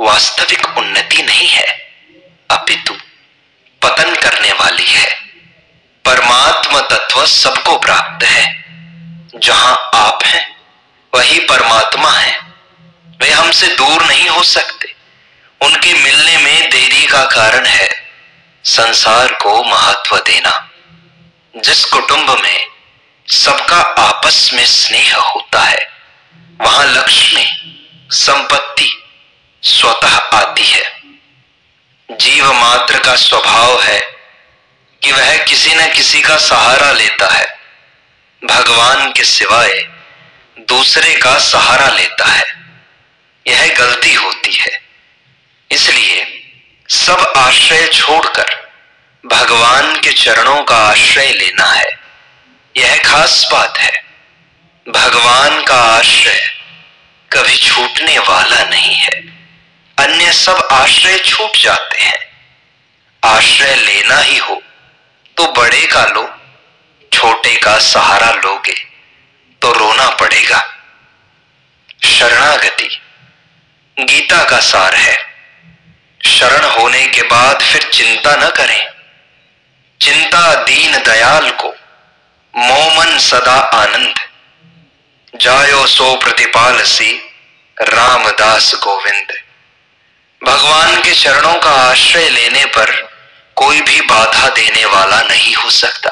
वास्तविक उन्नति नहीं है, अपितु पतन करने वाली है। परमात्मा तत्व सबको प्राप्त है। जहां आप हैं वही परमात्मा है। वे हमसे दूर नहीं हो सकते। उनके मिलने में देरी का कारण है संसार को महत्व देना। जिस कुटुंब में सबका आपस में स्नेह होता है वहां लक्ष्मी, संपत्ति स्वतः आती है। जीव मात्र का स्वभाव है कि वह किसी न किसी का सहारा लेता है। भगवान के सिवाय दूसरे का सहारा लेता है। यह गलती होती है। इसलिए सब आश्रय छोड़कर भगवान के चरणों का आश्रय लेना है। यह खास बात है। भगवान का आश्रय कभी छूटने वाला नहीं है। अन्य सब आश्रय छूट जाते हैं। आश्रय लेना ही हो तो बड़े का लो, छोटे का सहारा लोगे तो रोना पड़ेगा। शरणागति गीता का सार है। शरण होने के बाद फिर चिंता न करें। चिंता दीन दयाल को, मोमन सदा आनंद। जायो सो प्रतिपालसी, रामदास गोविंद। भगवान के चरणों का आश्रय लेने पर कोई भी बाधा देने वाला नहीं हो सकता।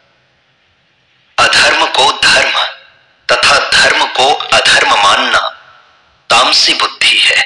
अधर्म को धर्म तथा धर्म को अधर्म मानना तामसी बुद्धि है।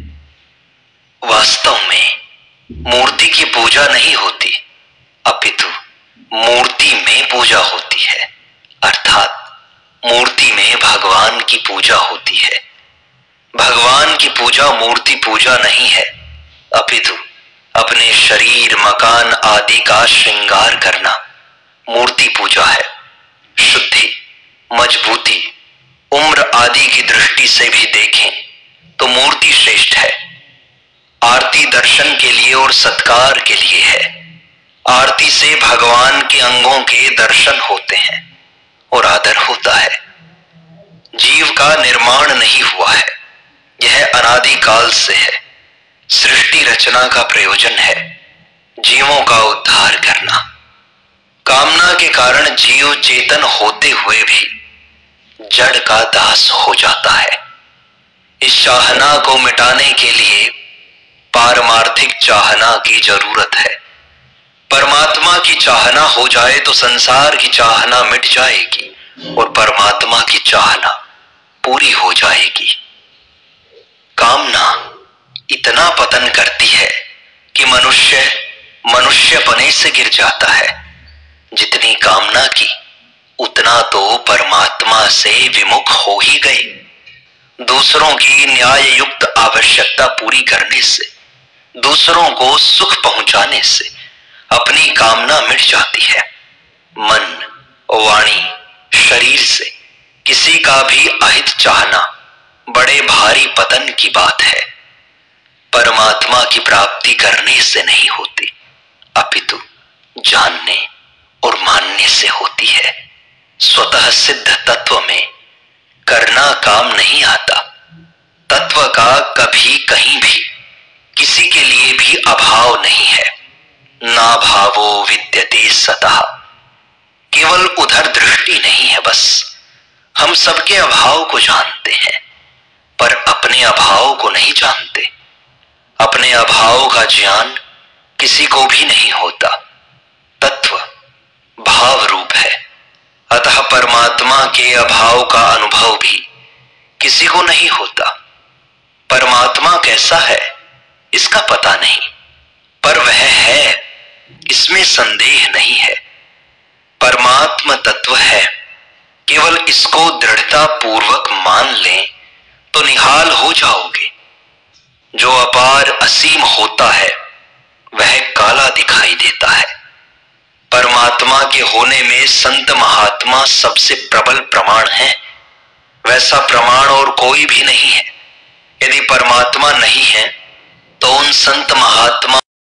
वास्तव में मूर्ति की पूजा नहीं होती, अपितु मूर्ति में पूजा होती है। अर्थात मूर्ति में भगवान की पूजा होती है। भगवान की पूजा मूर्ति पूजा नहीं है, अपितु अपने शरीर, मकान आदि का श्रृंगार करना मूर्ति पूजा है। शुद्धि, मजबूती, उम्र आदि की दृष्टि से भी देखें तो मूर्ति श्रेष्ठ है। आरती दर्शन के लिए और सत्कार के लिए है। आरती से भगवान के अंगों के दर्शन होते हैं और आदर होता है। जीव का निर्माण नहीं हुआ है, यह अनादि काल से है। सृष्टि रचना का प्रयोजन है जीवों का उद्धार करना। कामना के कारण जीव चेतन होते हुए भी जड़ का दास हो जाता है। इस चाहना को मिटाने के लिए पारमार्थिक चाहना की जरूरत है। परमात्मा की चाहना हो जाए तो संसार की चाहना मिट जाएगी और परमात्मा की चाहना पूरी हो जाएगी। कामना इतना पतन करती है कि मनुष्यपने से गिर जाता है। जितनी कामना की उतना तो परमात्मा से विमुख हो ही गए। दूसरों की न्याय युक्त आवश्यकता पूरी करने से, दूसरों को सुख पहुंचाने से अपनी कामना मिट जाती है। मन, वाणी, शरीर से किसी का भी अहित चाहना बड़े भारी पतन की बात है। परमात्मा की प्राप्ति करने से नहीं होती, अपितु जानने और मानने से होती है। स्वतः सिद्ध तत्व में करना काम नहीं आता। तत्व का कभी कहीं भी किसी के लिए भी अभाव नहीं है। ना भावो विद्यते सतः। केवल उधर दृष्टि नहीं है, बस हम सबके अभाव को जानते हैं पर अपने अभाव को नहीं जानते। अपने अभाव का ज्ञान किसी को भी नहीं होता। तत्व भाव रूप है, अतः परमात्मा के अभाव का अनुभव भी किसी को नहीं होता। परमात्मा कैसा है इसका पता नहीं, पर वह है इसमें संदेह नहीं है। परमात्मा तत्व है, केवल इसको दृढ़ता पूर्वक मान लें तो निहाल हो जाओगे। जो अपार असीम होता है वह काला दिखाई देता है। परमात्मा के होने में संत महात्मा सबसे प्रबल प्रमाण है। वैसा प्रमाण और कोई भी नहीं है। यदि परमात्मा नहीं है तो उन संत महात्मा